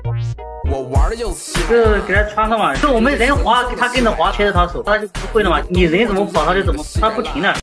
我玩的就是就给他穿上嘛，就我们人滑，他跟着滑，牵着他手，他就不会了嘛。你人怎么跑，他就怎么，他不停的。